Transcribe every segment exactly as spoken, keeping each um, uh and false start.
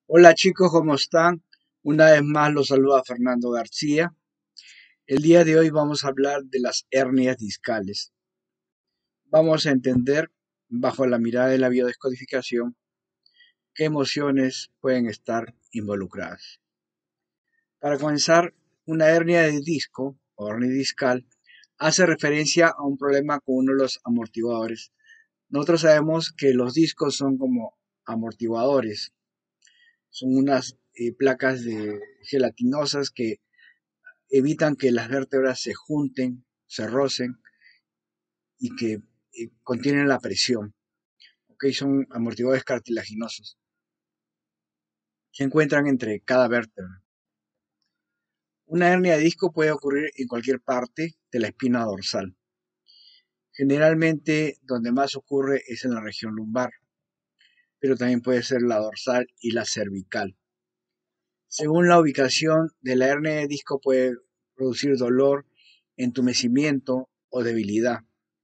Hola chicos, ¿cómo están? Una vez más los saluda Fernando García. El día de hoy vamos a hablar de las hernias discales. Vamos a entender, bajo la mirada de la biodescodificación, qué emociones pueden estar involucradas. Para comenzar, una hernia de disco o hernia discal hace referencia a un problema con uno de los amortiguadores. Nosotros sabemos que los discos son como amortiguadores, son unas eh, placas de gelatinosas que evitan que las vértebras se junten, se rocen y que eh, contienen la presión. ¿Okay? Son amortiguadores cartilaginosos. Se encuentran entre cada vértebra. Una hernia de disco puede ocurrir en cualquier parte de la espina dorsal. Generalmente donde más ocurre es en la región lumbar, pero también puede ser la dorsal y la cervical. Según la ubicación de la hernia de disco puede producir dolor, entumecimiento o debilidad.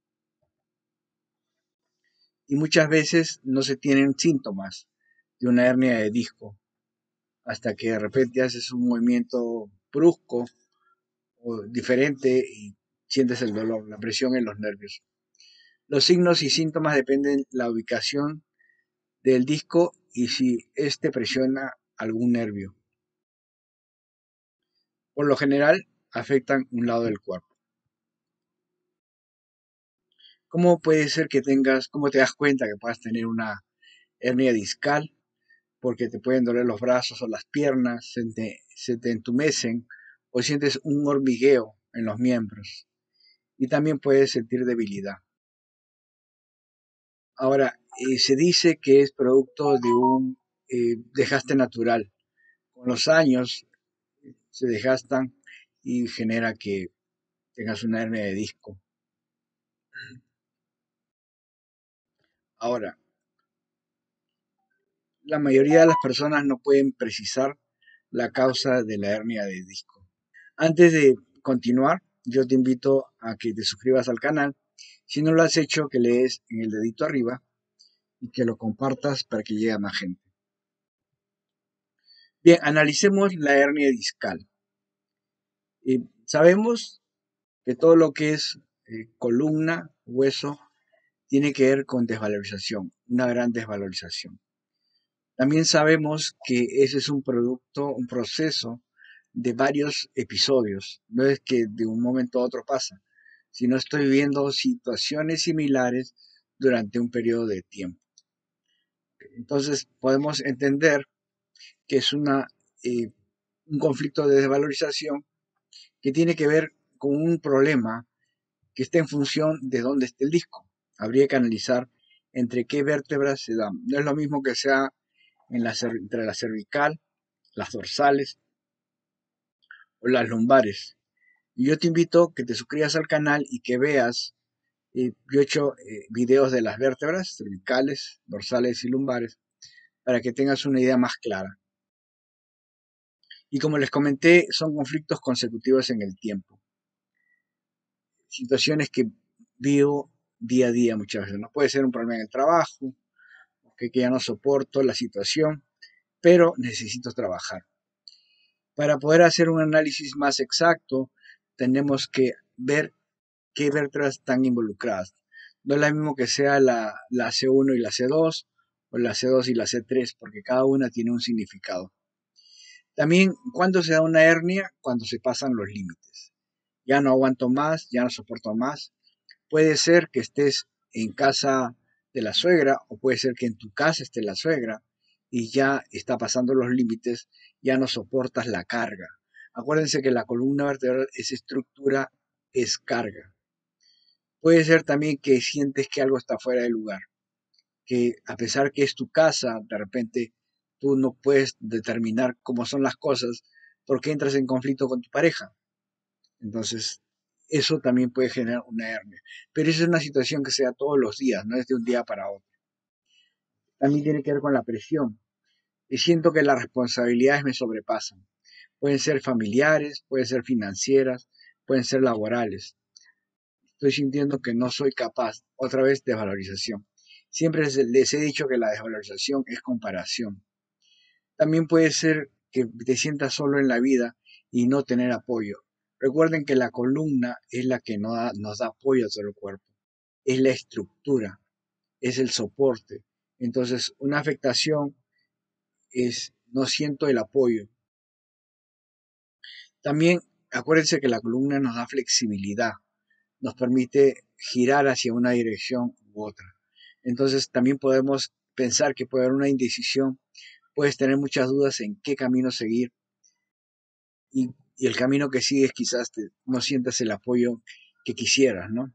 Y muchas veces no se tienen síntomas de una hernia de disco hasta que de repente haces un movimiento brusco o diferente y sientes el dolor, la presión en los nervios. Los signos y síntomas dependen de la ubicación del disco y si éste presiona algún nervio. Por lo general, afectan un lado del cuerpo. ¿Cómo puede ser que tengas, cómo te das cuenta que puedas tener una hernia discal? Porque te pueden doler los brazos o las piernas, se te, se te entumecen o sientes un hormigueo en los miembros y también puedes sentir debilidad. Ahora, eh, se dice que es producto de un eh, desgaste natural. Con los años se desgastan y genera que tengas una hernia de disco. Ahora, la mayoría de las personas no pueden precisar la causa de la hernia de disco. Antes de continuar, yo te invito a que te suscribas al canal. Si no lo has hecho, que le des en el dedito arriba y que lo compartas para que llegue a más gente. Bien, analicemos la hernia discal. Eh, sabemos que todo lo que es eh, columna, hueso, tiene que ver con desvalorización, una gran desvalorización. También sabemos que ese es un producto, un proceso de varios episodios. No es que de un momento a otro pasa, sino estoy viviendo situaciones similares durante un periodo de tiempo. Entonces podemos entender que es una, eh, un conflicto de desvalorización que tiene que ver con un problema que está en función de dónde esté el disco. Habría que analizar entre qué vértebras se dan. No es lo mismo que sea en la, entre la cervical, las dorsales o las lumbares. Y yo te invito a que te suscribas al canal y que veas, eh, yo he hecho eh, videos de las vértebras cervicales, dorsales y lumbares para que tengas una idea más clara. Y como les comenté, son conflictos consecutivos en el tiempo. Situaciones que vivo día a día muchas veces. No puede ser un problema en el trabajo, que, que ya no soporto la situación, pero necesito trabajar. Para poder hacer un análisis más exacto, tenemos que ver qué vértebras están involucradas. No es lo mismo que sea la, la C uno y la C dos, o la C dos y la C tres, porque cada una tiene un significado. También, ¿cuándo se da una hernia? Cuando se pasan los límites. Ya no aguanto más, ya no soporto más. Puede ser que estés en casa de la suegra o puede ser que en tu casa esté la suegra y ya está pasando los límites, ya no soportas la carga. Acuérdense que la columna vertebral es estructura, es carga. Puede ser también que sientes que algo está fuera de lugar, que a pesar que es tu casa, de repente tú no puedes determinar cómo son las cosas porque entras en conflicto con tu pareja. Entonces, eso también puede generar una hernia. Pero eso es una situación que se da todos los días, no es de un día para otro. También tiene que ver con la presión. Y siento que las responsabilidades me sobrepasan. Pueden ser familiares, pueden ser financieras, pueden ser laborales. Estoy sintiendo que no soy capaz. Otra vez, desvalorización. Siempre les he dicho que la desvalorización es comparación. También puede ser que te sientas solo en la vida y no tener apoyo. Recuerden que la columna es la que nos da, nos da apoyo a todo el cuerpo, es la estructura, es el soporte. Entonces, una afectación es no siento el apoyo. También acuérdense que la columna nos da flexibilidad, nos permite girar hacia una dirección u otra. Entonces, también podemos pensar que puede haber una indecisión, puedes tener muchas dudas en qué camino seguir y, y el camino que sigues quizás te, no sientas el apoyo que quisieras, ¿no?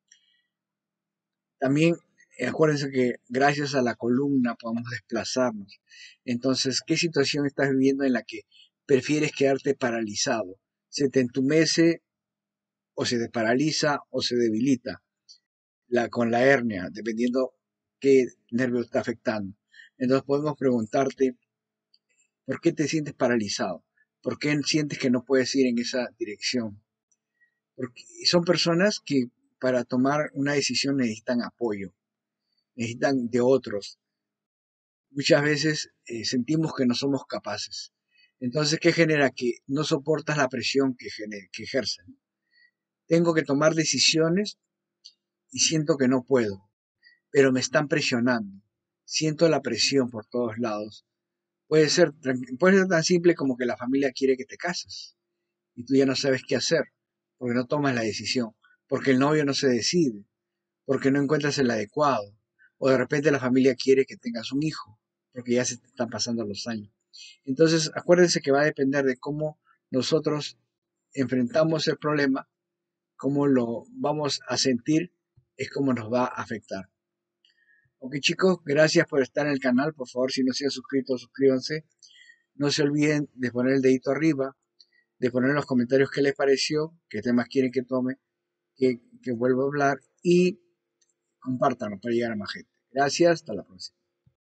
También eh, acuérdense que gracias a la columna podemos desplazarnos. Entonces, ¿qué situación estás viviendo en la que prefieres quedarte paralizado? ¿Se te entumece o se te paraliza o se debilita la, con la hernia, dependiendo qué nervio está afectando? Entonces podemos preguntarte, ¿por qué te sientes paralizado? ¿Por qué sientes que no puedes ir en esa dirección? Porque son personas que para tomar una decisión necesitan apoyo, necesitan de otros. Muchas veces eh, sentimos que no somos capaces. Entonces, ¿qué genera? Que no soportas la presión que, gener que ejercen. Tengo que tomar decisiones y siento que no puedo, pero me están presionando. Siento la presión por todos lados. Puede ser, puede ser tan simple como que la familia quiere que te cases y tú ya no sabes qué hacer, porque no tomas la decisión, porque el novio no se decide, porque no encuentras el adecuado, o de repente la familia quiere que tengas un hijo, porque ya se te están pasando los años. Entonces, acuérdense que va a depender de cómo nosotros enfrentamos el problema, cómo lo vamos a sentir, es cómo nos va a afectar. Ok chicos, gracias por estar en el canal, por favor si no se han suscrito, suscríbanse. No se olviden de poner el dedito arriba, de poner en los comentarios qué les pareció, qué temas quieren que tome, que, que vuelva a hablar y compártanlo para llegar a más gente. Gracias, hasta la próxima.